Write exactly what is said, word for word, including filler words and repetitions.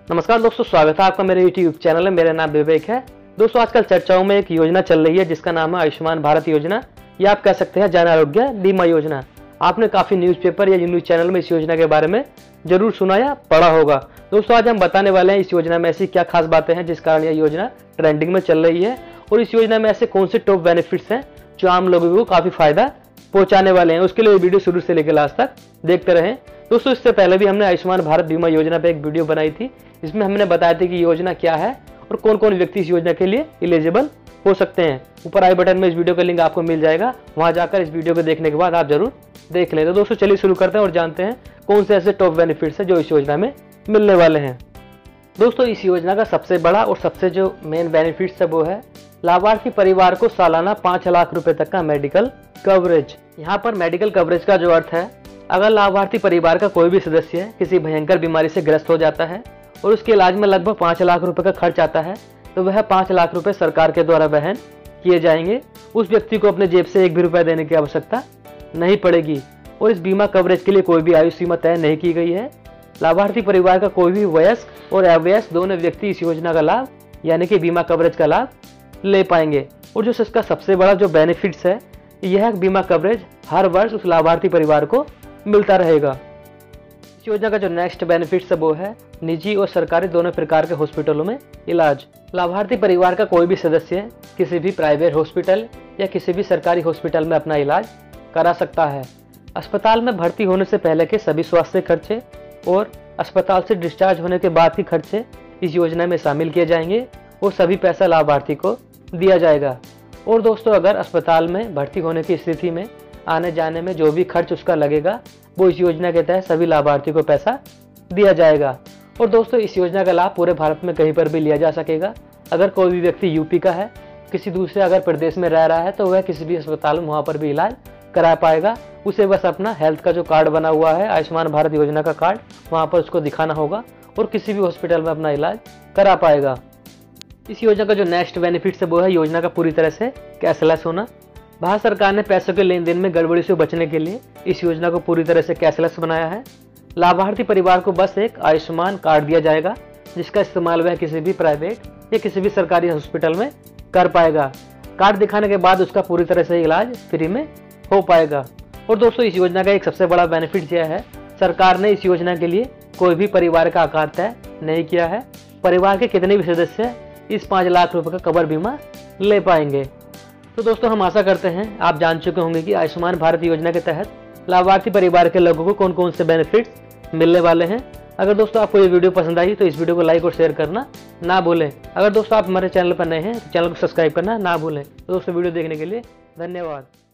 नमस्कार दोस्तों, स्वागत है आपका मेरे यूट्यूब चैनल में। मेरा नाम विवेक है। दोस्तों, आजकल चर्चाओं में एक योजना चल रही है जिसका नाम है आयुष्मान भारत योजना, या आप कह सकते हैं जन आरोग्य बीमा योजना। आपने काफी न्यूज़पेपर या न्यूज चैनल में इस योजना के बारे में जरूर सुना या पढ़ा होगा। दोस्तों, आज हम बताने वाले हैं इस योजना में ऐसी क्या खास बातें हैं जिस कारण यह योजना ट्रेंडिंग में चल रही है, और इस योजना में ऐसे कौन से टॉप बेनिफिट्स हैं जो आम लोगों को काफी फायदा पहुंचाने वाले हैं। उसके लिए वीडियो शुरू से लेकर लास्ट तक देखते रहें। दोस्तों, इससे पहले भी हमने आयुष्मान भारत बीमा योजना पे एक वीडियो बनाई थी। इसमें हमने बताया था कि योजना क्या है और कौन कौन व्यक्ति इस योजना के लिए एलिजिबल हो सकते हैं। ऊपर आई बटन में इस वीडियो का लिंक आपको मिल जाएगा, वहां जाकर इस वीडियो को देखने के बाद आप जरूर देख लें। तो दोस्तों, चलिए शुरू करते हैं और जानते हैं कौन से ऐसे टॉप बेनिफिट्स हैं जो इस योजना में मिलने वाले हैं। दोस्तों, इस योजना का सबसे बड़ा और सबसे जो मेन बेनिफिट्स है वो है लाभार्थी परिवार को सालाना पाँच लाख रुपए तक का मेडिकल कवरेज। यहाँ पर मेडिकल कवरेज का जो अर्थ है, अगर लाभार्थी परिवार का कोई भी सदस्य किसी भयंकर बीमारी से ग्रस्त हो जाता है और उसके इलाज में लगभग पाँच लाख रुपए का खर्च आता है, तो वह पाँच लाख रुपए सरकार के द्वारा वहन किए जाएंगे। उस व्यक्ति को अपने जेब से एक भी रुपया देने की आवश्यकता नहीं पड़ेगी। और इस बीमा कवरेज के लिए कोई भी आयु सीमा तय नहीं की गई है। लाभार्थी परिवार का कोई भी वयस्क और अवयस्क दोनों व्यक्ति इस योजना का लाभ यानी कि बीमा कवरेज का लाभ ले पाएंगे। और जो इसका सबसे बड़ा जो बेनिफिट्स है, यह बीमा कवरेज हर वर्ष उस लाभार्थी परिवार को मिलता रहेगा। इस योजना का जो नेक्स्ट बेनिफिट्स है वो है निजी और सरकारी दोनों प्रकार के हॉस्पिटलों में इलाज। लाभार्थी परिवार का कोई भी सदस्य किसी भी प्राइवेट हॉस्पिटल या किसी भी सरकारी हॉस्पिटल में अपना इलाज करा सकता है। अस्पताल में भर्ती होने से पहले के सभी स्वास्थ्य खर्चे और अस्पताल से डिस्चार्ज होने के बाद के खर्चे इस योजना में शामिल किए जाएंगे और सभी पैसा लाभार्थी को दिया जाएगा। और दोस्तों, अगर अस्पताल में भर्ती होने की स्थिति में आने जाने में जो भी खर्च उसका लगेगा, वो इस योजना के तहत सभी लाभार्थी को पैसा दिया जाएगा। और दोस्तों, इस योजना का लाभ पूरे भारत में कहीं पर भी लिया जा सकेगा। अगर कोई भी व्यक्ति यूपी का है, किसी दूसरे अगर प्रदेश में रह रहा है, तो वह किसी भी अस्पताल में वहाँ पर भी इलाज करा पाएगा। उसे बस अपना हेल्थ का जो कार्ड बना हुआ है, आयुष्मान भारत योजना का कार्ड, वहाँ पर उसको दिखाना होगा और किसी भी हॉस्पिटल में अपना इलाज करा पाएगा। इस योजना का जो नेक्स्ट बेनिफिट है वो है योजना का पूरी तरह से कैशलेस होना। भारत सरकार ने पैसों के लेन देन में गड़बड़ी से बचने के लिए इस योजना को पूरी तरह से कैशलेस बनाया है। लाभार्थी परिवार को बस एक आयुष्मान कार्ड दिया जाएगा जिसका इस्तेमाल वह किसी भी प्राइवेट या किसी भी सरकारी हॉस्पिटल में कर पाएगा। कार्ड दिखाने के बाद उसका पूरी तरह से इलाज फ्री में हो पाएगा। और दोस्तों, इस योजना का एक सबसे बड़ा बेनिफिट यह है, सरकार ने इस योजना के लिए कोई भी परिवार का आकार तय नहीं किया है। परिवार के कितने भी सदस्य इस पाँच लाख रुपए का कवर बीमा ले पाएंगे। तो दोस्तों, हम आशा करते हैं आप जान चुके होंगे कि आयुष्मान भारत योजना के तहत लाभार्थी परिवार के लोगों को कौन कौन से बेनिफिट्स मिलने वाले हैं। अगर दोस्तों आपको ये वीडियो पसंद आई तो इस वीडियो को लाइक और शेयर करना ना भूलें। अगर दोस्तों आप हमारे चैनल पर नए हैं तो चैनल को सब्सक्राइब करना ना भूलें। तो दोस्तों, वीडियो देखने के लिए धन्यवाद।